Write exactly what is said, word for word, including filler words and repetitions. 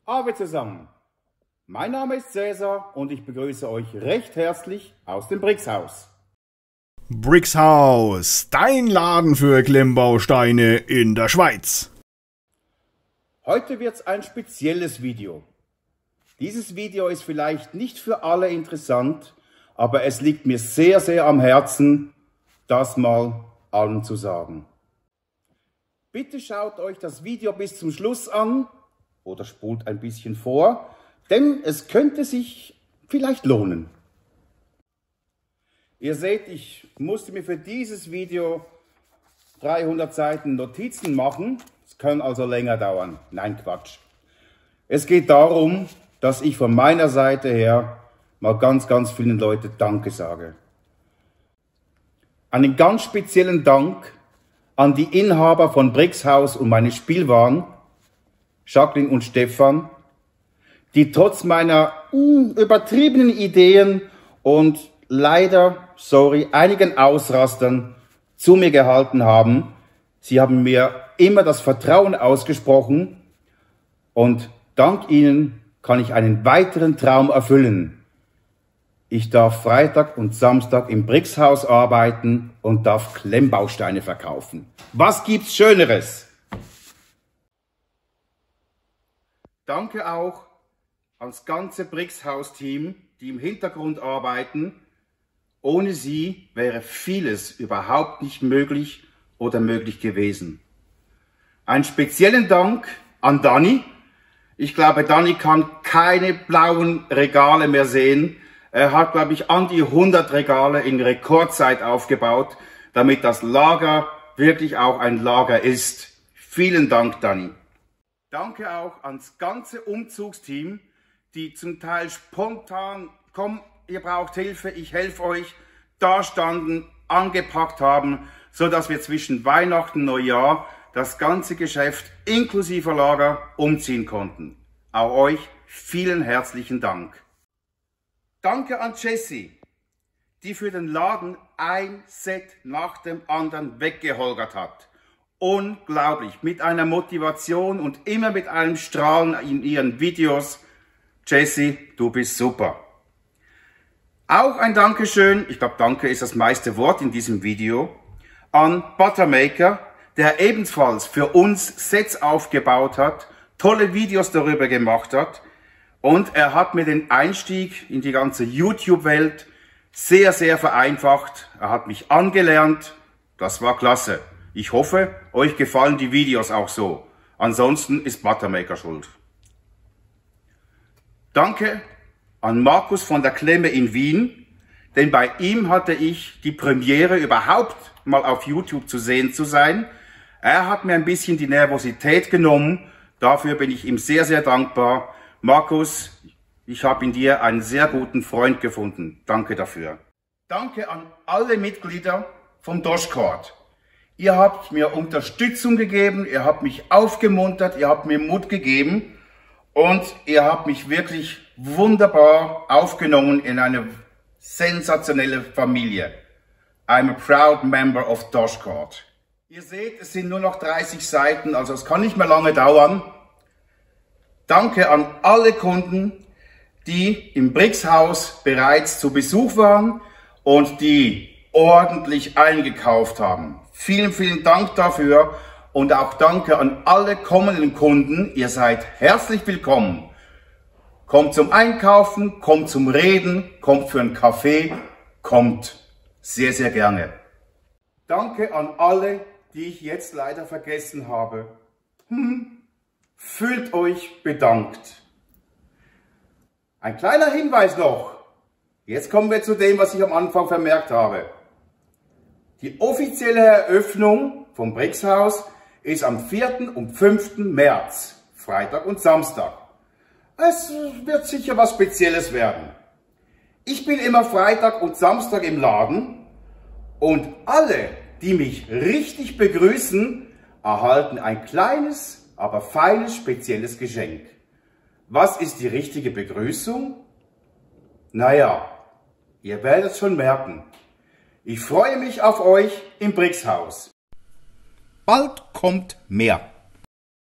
Ave zusammen, mein Name ist Cäsar und ich begrüße euch recht herzlich aus dem Brixhaus. Brixhaus, dein Laden für Klemmbausteine in der Schweiz. Heute wird's ein spezielles Video. Dieses Video ist vielleicht nicht für alle interessant, aber es liegt mir sehr, sehr am Herzen, das mal allen zu sagen. Bitte schaut euch das Video bis zum Schluss an oder spult ein bisschen vor, denn es könnte sich vielleicht lohnen. Ihr seht, ich musste mir für dieses Video dreihundert Seiten Notizen machen. Es kann also länger dauern. Nein, Quatsch. Es geht darum, dass ich von meiner Seite her mal ganz, ganz vielen Leuten Danke sage. Einen ganz speziellen Dank an die Inhaber von Brixhaus und meine Spielwaren, Jacqueline und Stefan, die trotz meiner mh, übertriebenen Ideen und leider, sorry, einigen Ausrastern zu mir gehalten haben. Sie haben mir immer das Vertrauen ausgesprochen und dank ihnen kann ich einen weiteren Traum erfüllen. Ich darf Freitag und Samstag im Brixhaus arbeiten und darf Klemmbausteine verkaufen. Was gibt's Schöneres? Danke auch ans ganze Brixhaus-Team, die im Hintergrund arbeiten. Ohne sie wäre vieles überhaupt nicht möglich oder möglich gewesen. Einen speziellen Dank an Dani. Ich glaube, Dani kann keine blauen Regale mehr sehen. Er hat, glaube ich, an die hundert Regale in Rekordzeit aufgebaut, damit das Lager wirklich auch ein Lager ist. Vielen Dank, Dani. Danke auch ans ganze Umzugsteam, die zum Teil spontan, komm, ihr braucht Hilfe, ich helfe euch, da standen, angepackt haben, so dass wir zwischen Weihnachten und Neujahr das ganze Geschäft inklusive Lager umziehen konnten. Auch euch vielen herzlichen Dank. Danke an Jessie, die für den Laden ein Set nach dem anderen weggeholgert hat. Unglaublich, mit einer Motivation und immer mit einem Strahlen in ihren Videos. Jessie, du bist super. Auch ein Dankeschön, ich glaube Danke ist das meiste Wort in diesem Video, an Buttermaker, der ebenfalls für uns Sets aufgebaut hat, tolle Videos darüber gemacht hat und er hat mir den Einstieg in die ganze YouTube-Welt sehr, sehr vereinfacht. Er hat mich angelernt, das war klasse. Ich hoffe, euch gefallen die Videos auch so. Ansonsten ist Buttermaker schuld. Danke an Markus von der Klemme in Wien, denn bei ihm hatte ich die Premiere überhaupt mal auf YouTube zu sehen zu sein. Er hat mir ein bisschen die Nervosität genommen, dafür bin ich ihm sehr, sehr dankbar. Markus, ich habe in dir einen sehr guten Freund gefunden. Danke dafür. Danke an alle Mitglieder vom Doschcord. Ihr habt mir Unterstützung gegeben, ihr habt mich aufgemuntert, ihr habt mir Mut gegeben und ihr habt mich wirklich wunderbar aufgenommen in eine sensationelle Familie. I'm a proud member of Doschcord. Ihr seht, es sind nur noch dreißig Seiten, also es kann nicht mehr lange dauern. Danke an alle Kunden, die im Brixhaus bereits zu Besuch waren und die ordentlich eingekauft haben. Vielen, vielen Dank dafür und auch danke an alle kommenden Kunden. Ihr seid herzlich willkommen. Kommt zum Einkaufen, kommt zum Reden, kommt für einen Kaffee, kommt sehr, sehr gerne. Danke an alle, die ich jetzt leider vergessen habe. Hm, fühlt euch bedankt. Ein kleiner Hinweis noch. Jetzt kommen wir zu dem, was ich am Anfang vermerkt habe. Die offizielle Eröffnung vom Brixhaus ist am vierten und fünften März, Freitag und Samstag. Es wird sicher was Spezielles werden. Ich bin immer Freitag und Samstag im Laden und alle, die mich richtig begrüßen, erhalten ein kleines, aber feines, spezielles Geschenk. Was ist die richtige Begrüßung? Naja, ihr werdet es schon merken. Ich freue mich auf euch im Brixhaus. Bald kommt mehr.